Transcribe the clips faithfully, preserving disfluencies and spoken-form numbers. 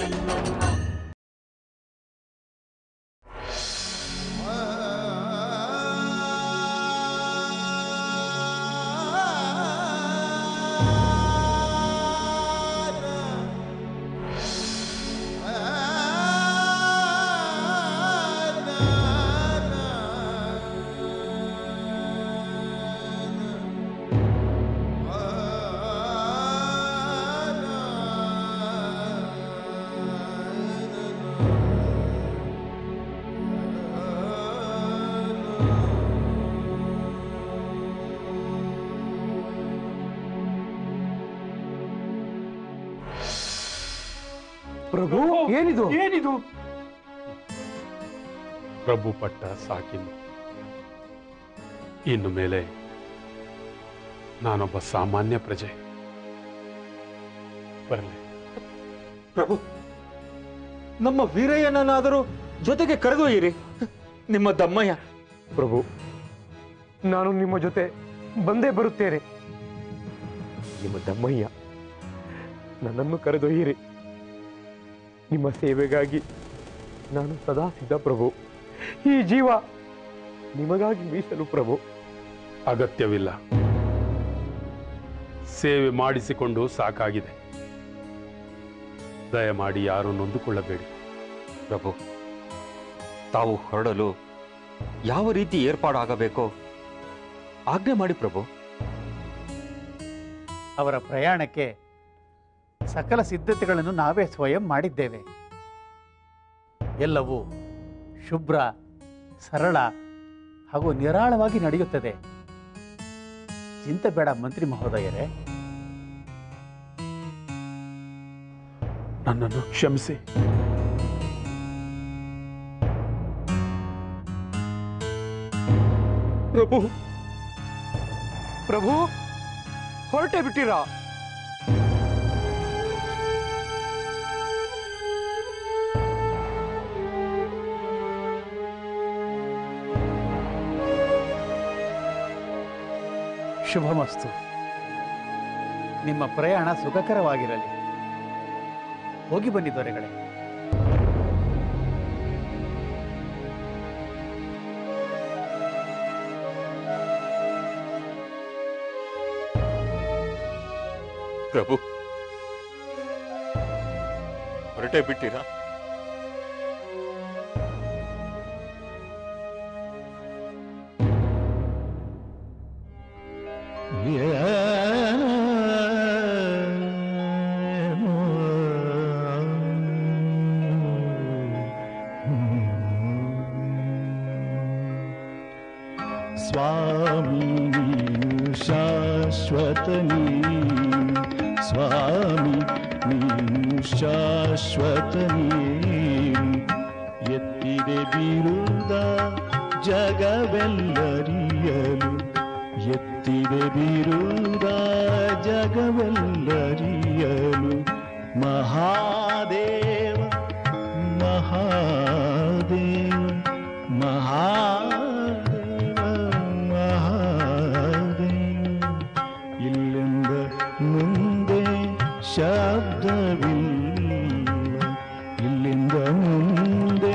ಪ್ರಭು ಏನಿದು ಏನಿದು? ಪ್ರಭು ಪಟ್ಟ ಸಾಕಿನ್ನು ಇನ್ನು ಮೇಲೆ ನಾನೊಬ್ಬ ಸಾಮಾನ್ಯ ಪ್ರಜೆ. ಬರಲಿ ಪ್ರಭು, ನಮ್ಮ ವೀರಯ್ಯನನ್ನಾದರೂ ಜೊತೆಗೆ ಕರೆದೊಯ್ಯಿರಿ. ನಿಮ್ಮ ದಮ್ಮಯ್ಯ. ಪ್ರಭು, ನಾನು ನಿಮ್ಮ ಜೊತೆ ಬಂದೇ ಬರುತ್ತೇನೆ. ನಿಮ್ಮ ದಮ್ಮಯ್ಯ, ನನ್ನನ್ನು ಕರೆದೊಯ್ಯಿರಿ. ನಿಮ್ಮ ಸೇವೆಗಾಗಿ ನಾನು ಸದಾ ಸಿದ್ಧ ಪ್ರಭು. ಈ ಜೀವ ನಿಮಗಾಗಿ ಮೀಸಲು ಪ್ರಭು. ಅಗತ್ಯವಿಲ್ಲ, ಸೇವೆ ಮಾಡಿಸಿಕೊಂಡು ಸಾಕಾಗಿದೆ. ದಯಮಾಡಿ ಯಾರು ನೊಂದುಕೊಳ್ಳಬೇಡಿ. ಪ್ರಭು, ತಾವು ಹೊರಡಲು ಯಾವ ರೀತಿ ಏರ್ಪಾಡಾಗಬೇಕೋ ಆಜ್ಞೆ ಮಾಡಿ ಪ್ರಭು. ಅವರ ಪ್ರಯಾಣಕ್ಕೆ ಸಕಲ ಸಿದ್ಧತೆಗಳನ್ನು ನಾವೇ ಸ್ವಯಂ ಮಾಡಿದ್ದೇವೆ. ಎಲ್ಲವೂ ಶುಭ್ರ, ಸರಳ ಹಾಗೂ ನಿರಾಳವಾಗಿ ನಡೆಯುತ್ತದೆ. ಚಿಂತೆ ಬೇಡ ಮಂತ್ರಿ ಮಹೋದಯರೇ. ನನ್ನನ್ನು ಕ್ಷಮಿಸಿ. ಪ್ರಭು, ಪ್ರಭು ಹೊರಟೆ ಬಿಟ್ಟಿರಾ? ಶುಭಮಸ್ತು. ನಿಮ್ಮ ಪ್ರಯಾಣ ಸುಖಕರವಾಗಿರಲಿ. ಹೋಗಿ ಬನ್ನಿ ದೊರೆಗಳೇ. ಪ್ರಭು, ಹೊರಟೇ ಬಿಟ್ಟಿರಾ? स्वामी शाश्वतनी स्वामी नीनु शाश्वतनी ಎತ್ತಿದೆ ಬಿರುದ ಜಗವೆಲ್ಲರಿಯಲು ಎತ್ತಿದೆ ಬಿರುದ ಜಗವೆಲ್ಲರಿಯಲು ಮಹಾದೇವ ಮಹಾದೇವ ಮಹಾದೇವ ಮಹಾದೇವ ಇಲ್ಲಿಂದ ಮುಂದೆ ಶಬ್ದವಿಲ್ಲ ಇಲ್ಲಿಂದ ಮುಂದೆ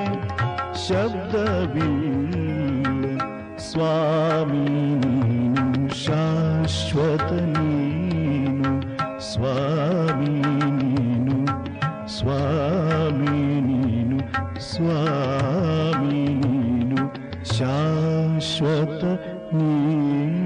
ಶಬ್ದವಿಲ್ಲ ಸ್ವಾಮಿ ನೀನು ಶಾಶ್ವತ ನೀನು ಸ್ವಾಮಿ ನೀನು ಸ್ವಾಮಿ ನೀನು ಸ್ವಾಮಿ ನೀನು ಶಾಶ್ವತ ನೀನು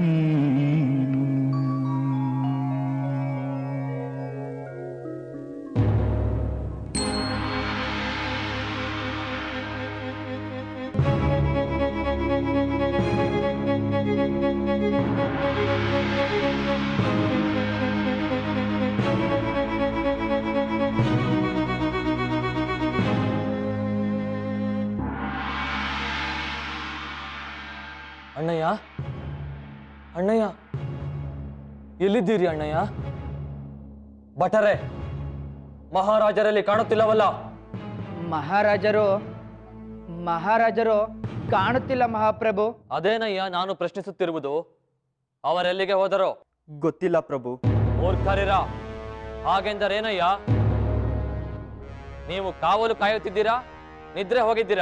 ಅಣ್ಣಯ್ಯ, ಅಣ್ಣಯ್ಯ, ಎಲ್ಲಿದ್ದೀರಿ ಅಣ್ಣಯ್ಯ? ಭಟರೇ, ಮಹಾರಾಜರಲ್ಲಿ ಕಾಣುತ್ತಿಲ್ಲವಲ್ಲ? ಮಹಾರಾಜರು ಮಹಾರಾಜರು ಕಾಣುತ್ತಿಲ್ಲ ಮಹಾಪ್ರಭು. ಅದೇನಯ್ಯ ನಾನು ಪ್ರಶ್ನಿಸುತ್ತಿರುವುದು. ಅವರೆಲ್ಲಿಗೆ ಹೋದರು? ಗೊತ್ತಿಲ್ಲ ಪ್ರಭು. ಮೂರ್ಖರಿರ, ಹಾಗೆಂದರೇನಯ್ಯ? ನೀವು ಕಾವಲು ಕಾಯುತ್ತಿದ್ದೀರಾ, ನಿದ್ರೆ ಹೋಗಿದ್ದೀರಾ?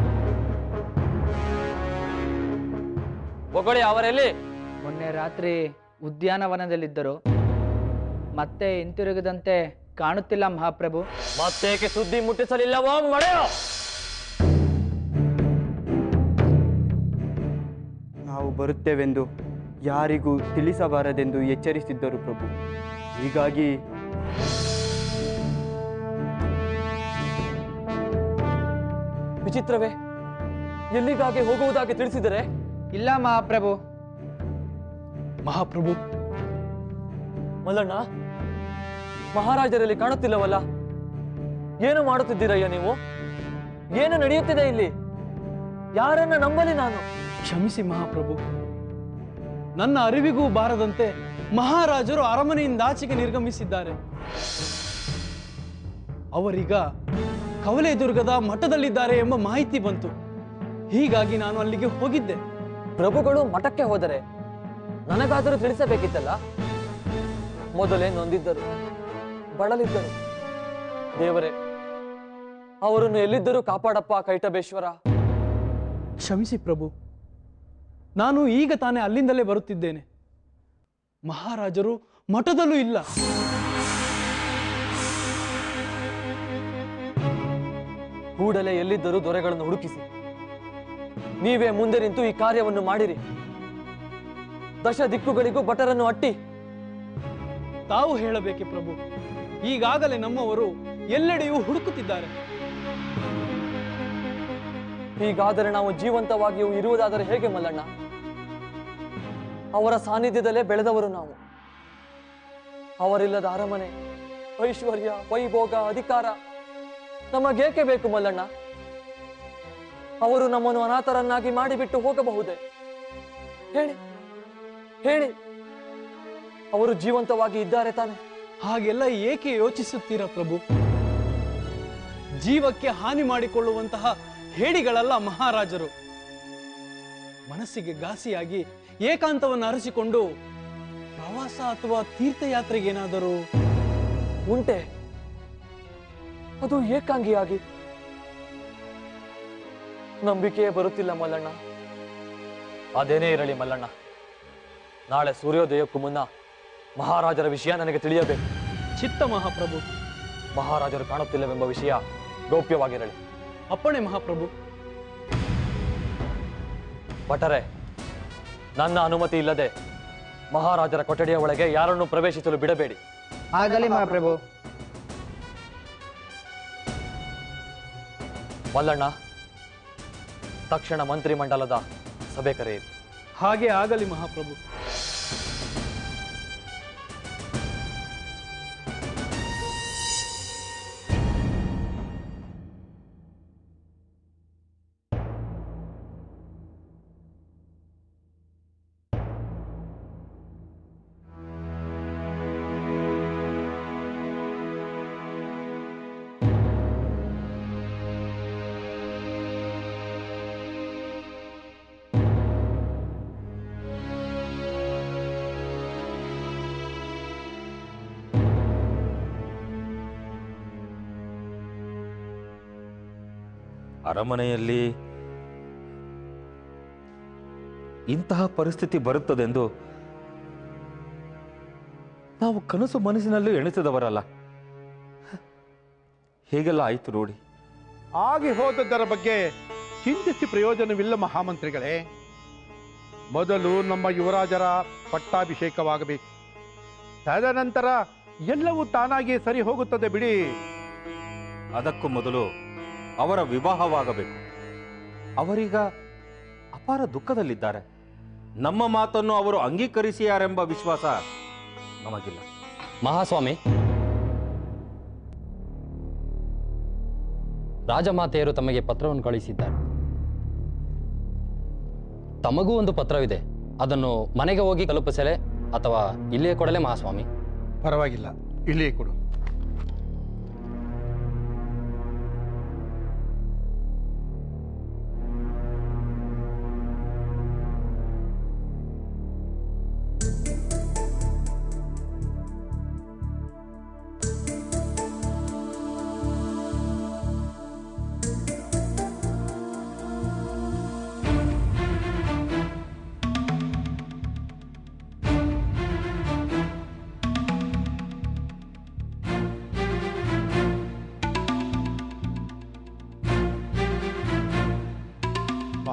ಬೊಗಳಿ ಅವರೆಲ್ಲಿ? ಮೊನ್ನೆ ರಾತ್ರಿ ಉದ್ಯಾನವನದಲ್ಲಿದ್ದರು, ಮತ್ತೆ ಹಿಂತಿರುಗದಂತೆ ಕಾಣುತ್ತಿಲ್ಲ ಮಹಾಪ್ರಭು. ಮತ್ತೇಕೆ ಸುದ್ದಿ ಮುಟ್ಟಿಸಲಿಲ್ಲವೋ ಮಳೆಯೋ? ನಾವು ಬರುತ್ತೇವೆಂದು ಯಾರಿಗೂ ತಿಳಿಸಬಾರದೆಂದು ಎಚ್ಚರಿಸಿದ್ದರು ಪ್ರಭು. ಹೀಗಾಗಿ ವಿಚಿತ್ರವೇ, ಎಲ್ಲಿಗಾಗಿ ಹೋಗುವುದಾಗಿ ತಿಳಿಸಿದರೆ? ಇಲ್ಲ ಮಹಾಪ್ರಭು. ಮಹಾಪ್ರಭು, ಮಲ್ಲಣ್ಣ, ಮಹಾರಾಜರಲ್ಲಿ ಕಾಣುತ್ತಿಲ್ಲವಲ್ಲ? ಏನು ಮಾಡುತ್ತಿದ್ದೀರಯ್ಯ ನೀವು? ಏನು ನಡೆಯುತ್ತಿದೆ ಇಲ್ಲಿ? ಯಾರನ್ನ ನಂಬಲಿ ನಾನು? ಕ್ಷಮಿಸಿ ಮಹಾಪ್ರಭು, ನನ್ನ ಅರಿವಿಗೂ ಬಾರದಂತೆ ಮಹಾರಾಜರು ಅರಮನೆಯಿಂದ ಆಚೆಗೆ ನಿರ್ಗಮಿಸಿದ್ದಾರೆ. ಅವರೀಗ ಕವಲೆದುರ್ಗದ ಮಠದಲ್ಲಿದ್ದಾರೆ ಎಂಬ ಮಾಹಿತಿ ಬಂತು. ಹೀಗಾಗಿ ನಾನು ಅಲ್ಲಿಗೆ ಹೋಗಿದ್ದೆ. ಪ್ರಭುಗಳು ಮಠಕ್ಕೆ ಹೋದರೆ ನನಗಾದರೂ ತಿಳಿಸಬೇಕಿತ್ತಲ್ಲ. ಮೊದಲೇ ನೊಂದಿದ್ದರು, ಬಳಲಿದ್ದರು. ದೇವರೇ, ಅವರನ್ನು ಎಲ್ಲಿದ್ದರೂ ಕಾಪಾಡಪ್ಪ ಕೈಟಬೇಶ್ವರ. ಕ್ಷಮಿಸಿ ಪ್ರಭು, ನಾನು ಈಗ ತಾನೇ ಅಲ್ಲಿಂದಲೇ ಬರುತ್ತಿದ್ದೇನೆ. ಮಹಾರಾಜರು ಮಠದಲ್ಲೂ ಇಲ್ಲ. ಕೂಡಲೇ ಎಲ್ಲಿದ್ದರೂ ದೊರೆಗಳನ್ನು ಹುಡುಕಿಸಿ ನೀವೇ ಮುಂದೆ ನಿಂತು ಈ ಕಾರ್ಯವನ್ನು ಮಾಡಿರಿ. ದಶ ದಿಕ್ಕುಗಳಿಗೂ ಭಟರನ್ನು ಅಟ್ಟಿ. ತಾವು ಹೇಳಬೇಕೆ ಪ್ರಭು, ಈಗಾಗಲೇ ನಮ್ಮವರು ಎಲ್ಲೆಡೆಯೂ ಹುಡುಕುತ್ತಿದ್ದಾರೆ. ಹೀಗಾದರೆ ನಾವು ಜೀವಂತವಾಗಿಯೂ ಇರುವುದಾದರೆ ಹೇಗೆ ಮಲ್ಲಣ್ಣ? ಅವರ ಸಾನ್ನಿಧ್ಯದಲ್ಲೇ ಬೆಳೆದವರು ನಾವು. ಅವರಿಲ್ಲದ ಅರಮನೆ, ಐಶ್ವರ್ಯ, ವೈಭೋಗ, ಅಧಿಕಾರ ನಮಗೇಕೆ ಬೇಕು ಮಲ್ಲಣ್ಣ? ಅವರು ನಮ್ಮನ್ನು ಅನಾಥರನ್ನಾಗಿ ಮಾಡಿಬಿಟ್ಟು ಹೋಗಬಹುದೇ? ಹೇಳಿ ಹೇಳಿ, ಅವರು ಜೀವಂತವಾಗಿ ಇದ್ದಾರೆ ತಾನೆ? ಹಾಗೆಲ್ಲ ಏಕೆ ಯೋಚಿಸುತ್ತೀರಾ ಪ್ರಭು? ಜೀವಕ್ಕೆ ಹಾನಿ ಮಾಡಿಕೊಳ್ಳುವಂತಹ ಹೇಡಿಗಳಲ್ಲ ಮಹಾರಾಜರು. ಮನಸ್ಸಿಗೆ ಘಾಸಿಯಾಗಿ ಏಕಾಂತವನ್ನು ಅರಸಿಕೊಂಡು ಪ್ರವಾಸ ಅಥವಾ ತೀರ್ಥಯಾತ್ರೆಗೇನಾದರೂ ಉಂಟೆ? ಅದು ಏಕಾಂಗಿಯಾಗಿ? ನಂಬಿಕೆಯೇ ಬರುತ್ತಿಲ್ಲ ಮಲ್ಲಣ್ಣ. ಅದೇನೇ ಇರಲಿ ಮಲ್ಲಣ್ಣ, ನಾಳೆ ಸೂರ್ಯೋದಯಕ್ಕೂ ಮುನ್ನ ಮಹಾರಾಜರ ವಿಷಯ ನನಗೆ ತಿಳಿಯಬೇಕು. ಚಿತ್ತ ಮಹಾಪ್ರಭು. ಮಹಾರಾಜರು ಕಾಣುತ್ತಿಲ್ಲವೆಂಬ ವಿಷಯ ಗೌಪ್ಯವಾಗಿರಲಿ. ಅಪ್ಪಣೆ ಮಹಾಪ್ರಭು. ಭಟರೇ, ನನ್ನ ಅನುಮತಿ ಇಲ್ಲದೆ ಮಹಾರಾಜರ ಕೊಠಡಿಯ ಒಳಗೆ ಯಾರನ್ನು ಪ್ರವೇಶಿಸಲು ಬಿಡಬೇಡಿ. ಆಗಲಿ ಮಹಾಪ್ರಭು. ಮಲ್ಲಣ್ಣ, ತಕ್ಷಣ ಮಂತ್ರಿಮಂಡಲದ ಸಭೆ ಕರೆಯಿರಿ. ಹಾಗೆ ಆಗಲಿ ಮಹಾಪ್ರಭು. ಅರಮನೆಯಲ್ಲಿ ಇಂತಹ ಪರಿಸ್ಥಿತಿ ಬರುತ್ತದೆಂದು ನಾವು ಕನಸು ಮನಸ್ಸಿನಲ್ಲೂ ಎಣಿಸಿದವರಲ್ಲ. ಹೇಗೆಲ್ಲ ಆಯಿತು ನೋಡಿ. ಆಗಿ ಹೋದದ್ದರ ಬಗ್ಗೆ ಚಿಂತಿಸಿ ಪ್ರಯೋಜನವಿಲ್ಲ ಮಹಾಮಂತ್ರಿಗಳೇ. ಮೊದಲು ನಮ್ಮ ಯುವರಾಜರ ಪಟ್ಟಾಭಿಷೇಕವಾಗಬೇಕು. ತದನಂತರ ಎಲ್ಲವೂ ತಾನಾಗಿ ಸರಿ ಹೋಗುತ್ತದೆ ಬಿಡಿ. ಅದಕ್ಕೂ ಮೊದಲು ಅವರ ವಿವಾಹವಾಗಬೇಕು. ಅವರೀಗ ಅಪಾರ ದುಃಖದಲ್ಲಿದ್ದಾರೆ. ನಮ್ಮ ಮಾತನ್ನು ಅವರು ಅಂಗೀಕರಿಸಿಯಾರೆಂಬ ವಿಶ್ವಾಸ ನಮಗಿಲ್ಲ. ಮಹಾಸ್ವಾಮಿ, ರಾಜಮಾತೆಯರು ತಮಗೆ ಪತ್ರವನ್ನು ಕಳಿಸಿದ್ದಾರೆ. ತಮಗೂ ಒಂದು ಪತ್ರವಿದೆ. ಅದನ್ನು ಮನೆಗೆ ಹೋಗಿ ತಲುಪಿಸಲೇ ಅಥವಾ ಇಲ್ಲಿಯೇ ಕೊಡಲೇ ಮಹಾಸ್ವಾಮಿ? ಪರವಾಗಿಲ್ಲ, ಇಲ್ಲಿಯೇ ಕೊಡು.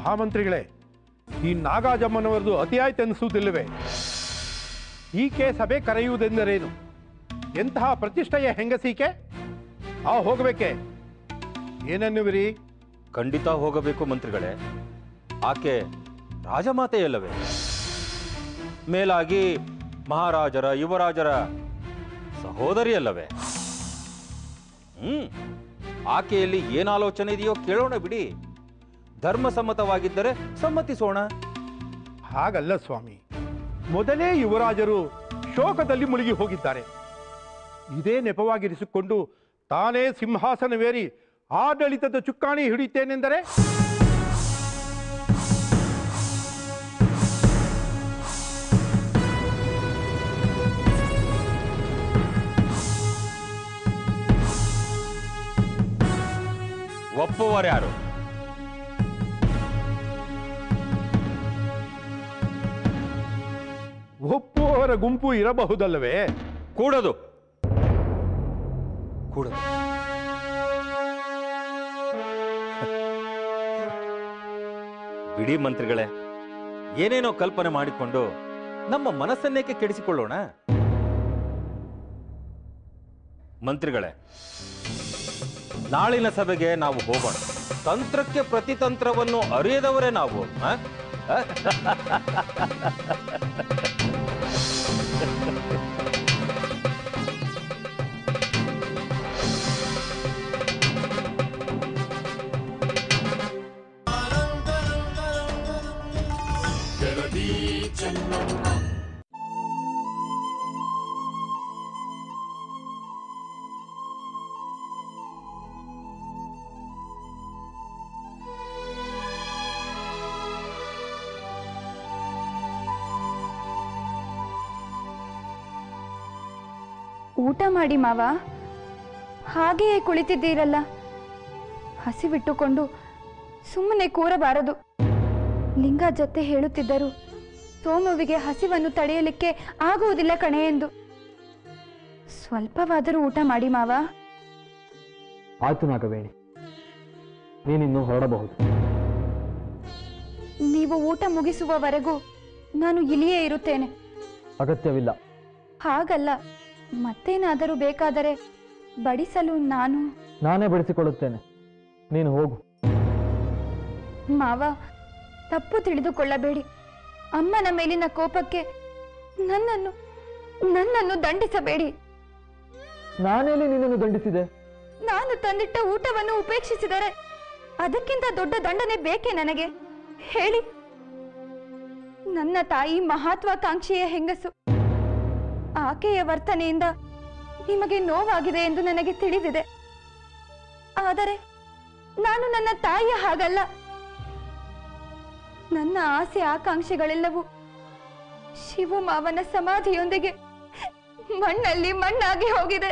ಮಹಾಮಂತ್ರಿಗಳೇ, ಈ ನಾಗಾಜಮ್ಮನವರದು ಅತಿಯಾಯ್ತು ಅನಿಸುವುದಿಲ್ಲವೇ? ಈಕೆ ಸಭೆ ಕರೆಯುವುದೆಂದರೇನು? ಎಂತಹ ಪ್ರತಿಷ್ಠೆಯ ಹೆಂಗಸೀಕೆ? ಆ ಹೋಗಬೇಕೆ? ಏನನ್ನುವಿರಿ? ಖಂಡಿತ ಹೋಗಬೇಕು ಮಂತ್ರಿಗಳೇ. ಆಕೆ ರಾಜಮಾತೆಯಲ್ಲವೇ? ಮೇಲಾಗಿ ಮಹಾರಾಜರ ಯುವರಾಜರ ಸಹೋದರಿಯಲ್ಲವೇ? ಹ್ಮ್ ಆಕೆಯಲ್ಲಿ ಏನು ಆಲೋಚನೆ ಇದೆಯೋ ಕೇಳೋಣ ಬಿಡಿ. ಧರ್ಮಸಮ್ಮತವಾಗಿದ್ದರೆ ಸಮ್ಮತಿಸೋಣ. ಹಾಗಲ್ಲ ಸ್ವಾಮಿ, ಮೊದಲೇ ಯುವರಾಜರು ಶೋಕದಲ್ಲಿ ಮುಳುಗಿ ಹೋಗಿದ್ದಾರೆ. ಇದೇ ನೆಪವಾಗಿರಿಸಿಕೊಂಡು ತಾನೇ ಸಿಂಹಾಸನವೇರಿ ಆಡಳಿತದ ಚುಕ್ಕಾಣಿ ಹಿಡಿಯುತ್ತೇನೆಂದರೆ ಒಪ್ಪುವರ್ಯಾರು? ಒಪ್ಪುವವರ ಗುಂಪು ಇರಬಹುದಲ್ಲವೇ? ಕೂಡದು ಕೂಡದು ಬಿಡಿ ಮಂತ್ರಿಗಳೇ, ಏನೇನೋ ಕಲ್ಪನೆ ಮಾಡಿಕೊಂಡು ನಮ್ಮ ಮನಸ್ಸನ್ನೇಕೆ ಕೆಡಿಸಿಕೊಳ್ಳೋಣ? ಮಂತ್ರಿಗಳೇ, ನಾಳಿನ ಸಭೆಗೆ ನಾವು ಹೋಗೋಣ. ತಂತ್ರಕ್ಕೆ ಪ್ರತಿತಂತ್ರವನ್ನು ಅರಿಯದವರೇ ನಾವು. ಆ? ಆ? ಊಟ ಮಾಡಿ ಮಾವ, ಹಾಗೆಯೇ ಕುಳಿತಿದ್ದೀರಲ್ಲ. ಹಸಿವಿಟ್ಟುಕೊಂಡು ಸುಮ್ಮನೆ ಕೂರಬಾರದು. ಲಿಂಗ ಜೊತೆ ಹೇಳುತ್ತಿದ್ದರು, ಸೋಮುವಿಗೆ ಹಸಿವನ್ನು ತಡೆಯಲಿಕ್ಕೆ ಆಗುವುದಿಲ್ಲ ಕಣೆ ಎಂದು. ಸ್ವಲ್ಪವಾದರೂ ಊಟ ಮಾಡಿ ಮಾವ. ಆಯ್ತು ನಾಗವೇಣಿ, ನೀನಿನ್ನು ಹೊರಡಬಹುದು. ನೀವು ಊಟ ಮುಗಿಸುವವರೆಗೂ ನಾನು ಇಲ್ಲಿಯೇ ಇರುತ್ತೇನೆ. ಅಗತ್ಯವಿಲ್ಲ. ಹಾಗಲ್ಲ, ಮತ್ತೇನಾದರೂ ಬೇಕಾದರೆ ಬಡಿಸಲು ನಾನು ನಾನೇ ಬಡಿಸಿಕೊಳ್ಳುತ್ತೇನೆ, ನೀನು ಹೋಗು. ಮಾವ, ತಪ್ಪು ತಿಳಿದುಕೊಳ್ಳಬೇಡಿ. ಅಮ್ಮನ ಮೇಲಿನ ಕೋಪಕ್ಕೆ ನನ್ನನ್ನು ನನ್ನನ್ನು ದಂಡಿಸಬೇಡಿ. ನಾನೇಲಿ ನಿನ್ನನ್ನು ದಂಡಿಸಿದೆ? ನಾನು ತಂದಿಟ್ಟ ಊಟವನ್ನು ಉಪೇಕ್ಷಿಸಿದರೆ ಅದಕ್ಕಿಂತ ದೊಡ್ಡ ದಂಡನೆ ಬೇಕೇ ನನಗೆ? ಹೇಳಿ. ನನ್ನ ತಾಯಿ ಮಹತ್ವಾಕಾಂಕ್ಷೆಯ ಹೆಂಗಸು. ಆಕೆಯ ವರ್ತನೆಯಿಂದ ನಿಮಗೆ ನೋವಾಗಿದೆ ಎಂದು ನನಗೆ ತಿಳಿದಿದೆ. ಆದರೆ ನಾನು ನನ್ನ ತಾಯಿಯ ಹಾಗಲ್ಲ. ನನ್ನ ಆಸೆ ಆಕಾಂಕ್ಷೆಗಳೆಲ್ಲವೂ ಶಿವು ಮಾವನ ಸಮಾಧಿಯೊಂದಿಗೆ ಮಣ್ಣಲ್ಲಿ ಮಣ್ಣಾಗಿ ಹೋಗಿದೆ.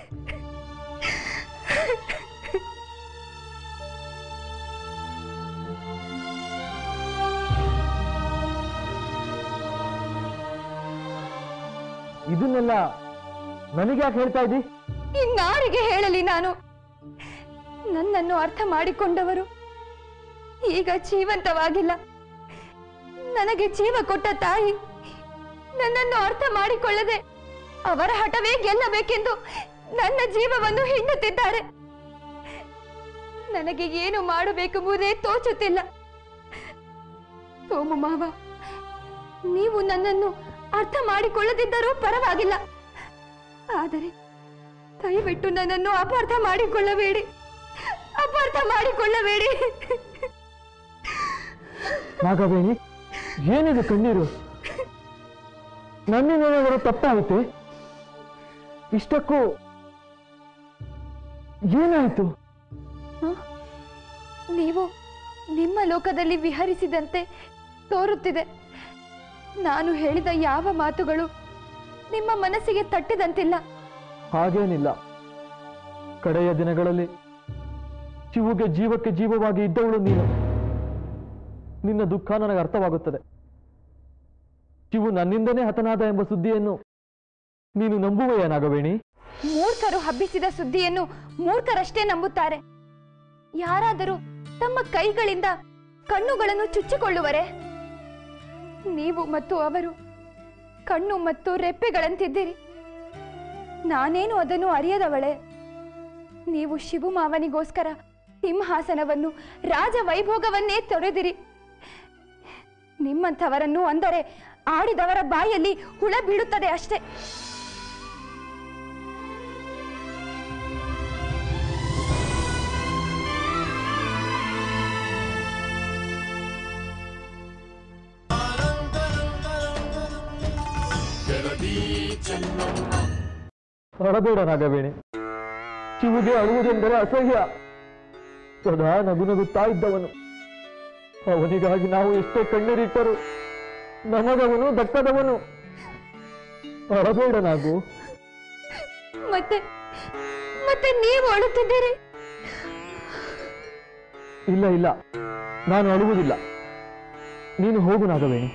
ಇದನ್ನೆಲ್ಲ ನನಗ್ಯಾಕೆ ಹೇಳ್ತಾ ಇದ್ದಿ? ಇನ್ನಾರಿಗೆ ಹೇಳಲಿ ನಾನು? ನನ್ನನ್ನು ಅರ್ಥ ಮಾಡಿಕೊಂಡವರು ಈಗ ಜೀವಂತವಾಗಿಲ್ಲ. ನನಗೆ ಜೀವ ಕೊಟ್ಟ ತಾಯಿ ನನ್ನನ್ನು ಅರ್ಥ ಮಾಡಿಕೊಳ್ಳದೆ ಅವರ ಹಠವೇ ಗೆಲ್ಲಬೇಕೆಂದು ನನ್ನ ಜೀವವನ್ನು ಹಿಂಡುತ್ತಿದ್ದಾರೆ. ನನಗೆ ಏನು ಮಾಡಬೇಕೆಂಬುದೇ ತೋಚುತ್ತಿಲ್ಲ. ಸೋಮು ಮಾವ, ನೀವು ನನ್ನನ್ನು ಅರ್ಥ ಮಾಡಿಕೊಳ್ಳದಿದ್ದರೂ ಪರವಾಗಿಲ್ಲ. ಆದರೆ ದಯವಿಟ್ಟು ನನ್ನನ್ನು ಅಪಾರ್ಥ ಮಾಡಿಕೊಳ್ಳಬೇಡಿ, ಅಪಾರ್ಥ ಮಾಡಿಕೊಳ್ಳಬೇಡಿ. ನಾಗವೇಣಿ, ಏನಿದೆ ಕಣ್ಣೀರು? ನನ್ನೇನಾದರೂ ತಪ್ಪಾಯಿತೆ? ಇಷ್ಟಕ್ಕೂ ಏನಾಯಿತು? ನೀವು ನಿಮ್ಮ ಲೋಕದಲ್ಲಿ ವಿಹರಿಸಿದಂತೆ ತೋರುತ್ತಿದೆ. ನಾನು ಹೇಳಿದ ಯಾವ ಮಾತುಗಳು ನಿಮ್ಮ ಮನಸ್ಸಿಗೆ ತಟ್ಟಿದಂತಿಲ್ಲ. ಹಾಗೇನಿಲ್ಲ. ಕಡೆಯ ದಿನಗಳಲ್ಲಿ ಶಿವುಗೆ ಜೀವಕ್ಕೆ ಜೀವವಾಗಿ ಇದ್ದವಳು ನೀನು. ನಿನ್ನ ದುಃಖ ನನಗೆ ಅರ್ಥವಾಗುತ್ತದೆ. ಶಿವು ನನ್ನಿಂದನೇ ಹತನಾದ ಎಂಬ ಸುದ್ದಿಯನ್ನು ನೀನು ನಂಬುವೆಯಾ ನಾಗವೇಣಿ? ಮೂರ್ಖರು ಹಬ್ಬಿಸಿದ ಸುದ್ದಿಯನ್ನು ಮೂರ್ಖರಷ್ಟೇ ನಂಬುತ್ತಾರೆ. ಯಾರಾದರೂ ತಮ್ಮ ಕೈಗಳಿಂದ ಕಣ್ಣುಗಳನ್ನು ಚುಚ್ಚಿಕೊಳ್ಳುವರೆ? ನೀವು ಮತ್ತು ಅವರು ಕಣ್ಣು ಮತ್ತು ರೆಪ್ಪೆಗಳಂತಿದ್ದೀರಿ. ನಾನೇನು ಅದನ್ನು ಅರಿಯದವಳೆ? ನೀವು ಶಿವಮಾವನಿಗೋಸ್ಕರ ಸಿಂಹಾಸನವನ್ನು ರಾಜ ವೈಭೋಗವನ್ನೇ ತೊರೆದಿರಿ. ನಿಮ್ಮಂಥವರನ್ನು ಅಂದರೆ ಆಡಿದವರ ಬಾಯಲ್ಲಿ ಹುಳ ಬೀಳುತ್ತದೆ ಅಷ್ಟೇ. ಅಳಬೇಡ ನಾಗವೇಣಿ. ಶಿವುಗೆ ಅಳುವುದೆಂದರೆ ಅಸಹ್ಯ. ಸದಾ ನಗು ನಗುತ್ತಾ ಇದ್ದವನು. ಅವನಿಗಾಗಿ ನಾವು ಎಷ್ಟೇ ಕಣ್ಣೀರಿಟ್ಟರು ನಮಗವನು ದಕ್ಕದವನು. ಅಳಬೇಡ ನಾಗು. ಮತ್ತೆ ಮತ್ತೆ ನೀವು ಅಳುತ್ತಿದ್ದೀರಿ? ಇಲ್ಲ ಇಲ್ಲ, ನಾನು ಅಳುವುದಿಲ್ಲ. ನೀನು ಹೋಗು ನಾಗವೇಣಿ.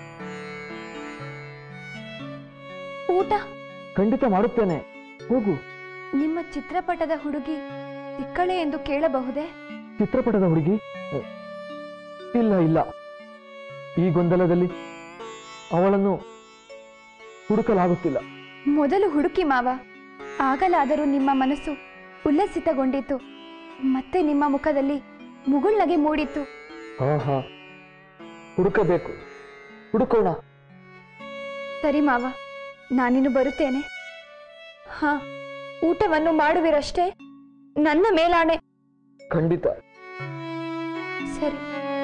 ಊಟ ಖಂಡಿತ ಮಾಡುತ್ತೇನೆ, ಹೋಗು. ನಿಮ್ಮ ಚಿತ್ರಪಟದ ಹುಡುಗಿ ಸಿಕ್ಕಳೆ ಎಂದು ಕೇಳಬಹುದೇ? ಚಿತ್ರಪಟದ ಹುಡುಗಿ? ಇಲ್ಲ ಇಲ್ಲ, ಈ ಗೊಂದಲದಲ್ಲಿ ಅವಳನ್ನು ಹುಡುಕಲಾಗುತ್ತಿಲ್ಲ. ಮೊದಲು ಹುಡುಕಿ ಮಾವ, ಆಗಲಾದರೂ ನಿಮ್ಮ ಮನಸ್ಸು ಉಲ್ಲಸಿತಗೊಂಡಿತು. ಮತ್ತೆ ನಿಮ್ಮ ಮುಖದಲ್ಲಿ ಮುಗುಳ್ನಗೆ ಮೂಡಿತು. ಹಾ ಹಾ, ಹುಡುಕಬೇಕು, ಹುಡುಕೋಣ. ಸರಿ ಮಾವ, ನಾನಿನ್ನು ಬರುತ್ತೇನೆ. ಹಾ, ಊಟವನ್ನು ಮಾಡುವಿರಷ್ಟೇ? ನನ್ನ ಮೇಲಾಣೆ. ಖಂಡಿತ. ಸರಿ.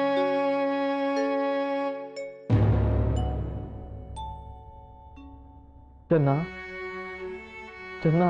ಚೆನ್ನ ಚೆನ್ನ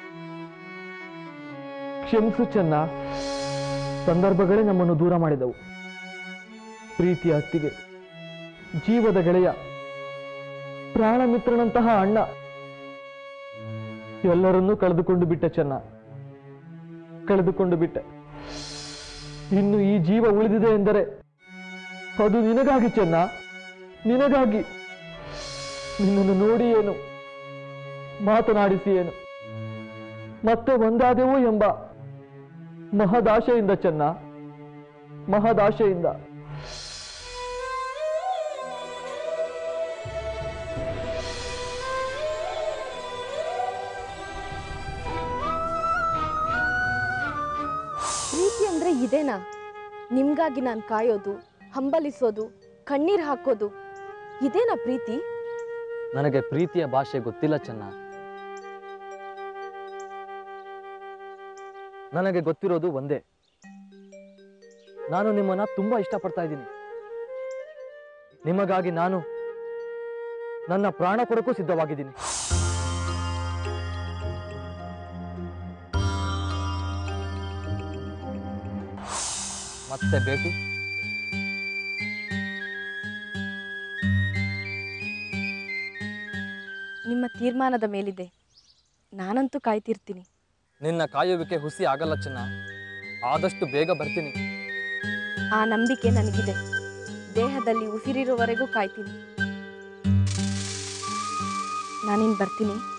ಕ್ಷಮಿಸು ಚೆನ್ನ. ಸಂದರ್ಭಗಳೇ ನಮ್ಮನ್ನು ದೂರ ಮಾಡಿದವು. ಪ್ರೀತಿಯ ಅತ್ತಿಗೆ, ಜೀವದ ಗೆಳೆಯ, ಪ್ರಾಣ ಮಿತ್ರನಂತಹ ಅಣ್ಣ, ಎಲ್ಲರನ್ನೂ ಕಳೆದುಕೊಂಡು ಬಿಟ್ಟೆ ಚೆನ್ನ, ಕಳೆದುಕೊಂಡು ಬಿಟ್ಟೆ. ಇನ್ನು ಈ ಜೀವ ಉಳಿದಿದೆ ಎಂದರೆ ಅದು ನಿನಗಾಗಿ ಚೆನ್ನ, ನಿನಗಾಗಿ. ನಿನ್ನನ್ನು ನೋಡಿ ಏನು, ಮಾತನಾಡಿಸಿ ಏನು, ಮತ್ತೆ ಒಂದಾದೆವು ಎಂಬ ಮಹದಾಶೆಯಿಂದ ಚೆನ್ನ, ಮಹದಾಶೆಯಿಂದ. ಪ್ರೀತಿ ಅಂದ್ರೆ ಇದೇನಾ? ನಿಮ್ಗಾಗಿ ನಾನು ಕಾಯೋದು, ಹಂಬಲಿಸೋದು, ಕಣ್ಣೀರು ಹಾಕೋದು, ಇದೇನಾ ಪ್ರೀತಿ? ನನಗೆ ಪ್ರೀತಿಯ ಭಾಷೆ ಗೊತ್ತಿಲ್ಲ ಚೆನ್ನ. ನನಗೆ ಗೊತ್ತಿರೋದು ಒಂದೇ, ನಾನು ನಿಮ್ಮನ್ನ ತುಂಬಾ ಇಷ್ಟಪಡ್ತಾ ಇದ್ದೀನಿ. ನಿಮಗಾಗಿ ನಾನು ನನ್ನ ಪ್ರಾಣ ಕೊಡಕ್ಕೂ ಸಿದ್ಧವಾಗಿದ್ದೀನಿ. ಮತ್ತೆ ಭೇಟಿ. ನಿಮ್ಮ ತೀರ್ಮಾನದ ಮೇಲಿದೆ. ನಾನಂತೂ ಕಾಯ್ತಿರ್ತೀನಿ. ನಿನ್ನ ಕಾಯುವಿಕೆ ಹುಸಿ ಆಗಲ್ಲ ಚೆನ್ನ, ಆದಷ್ಟು ಬೇಗ ಬರ್ತೀನಿ. ಆ ನಂಬಿಕೆ ನನಗಿದೆ. ದೇಹದಲ್ಲಿ ಉಸಿರಿರುವವರೆಗೂ ಕಾಯ್ತೀನಿ. ನಾನಿನ್ ಬರ್ತೀನಿ.